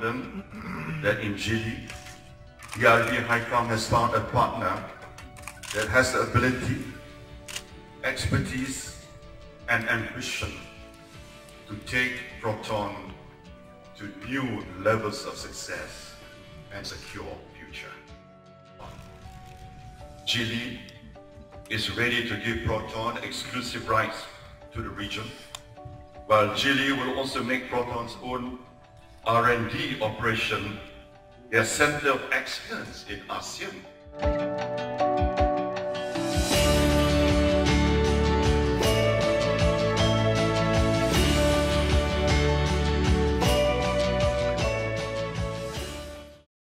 confident that in Geely, DRB-Hicom has found a partner that has the ability, expertise, and ambition to take Proton to new levels of success and secure future. Geely is ready to give Proton exclusive rights to the region, while Geely will also make Proton's own R&D operation their center of excellence in ASEAN.